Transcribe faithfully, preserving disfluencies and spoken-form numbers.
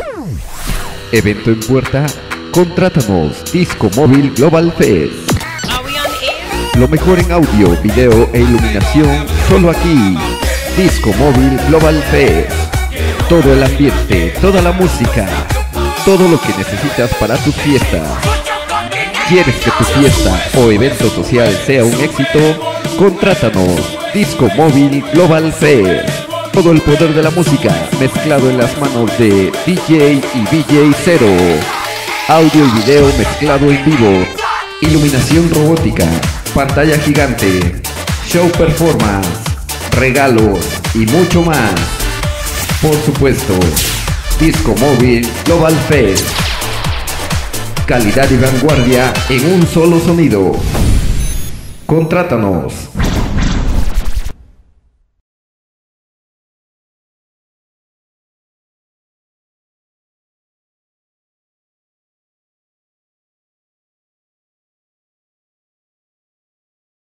Evento en puerta, contrátanos. Disco Móvil Global Fest. Lo mejor en audio, video e iluminación, solo aquí. Disco Móvil Global Fest. Todo el ambiente, toda la música, todo lo que necesitas para tus fiestas. ¿Quieres que tu fiesta o evento social sea un éxito? Contrátanos. Disco Móvil Global Fest. Todo el poder de la música mezclado en las manos de D J y D J Zero. Audio y video mezclado en vivo. Iluminación robótica, pantalla gigante, show performance, regalos y mucho más. Por supuesto, Disco Móvil Global Fest. Calidad y vanguardia en un solo sonido. Contrátanos.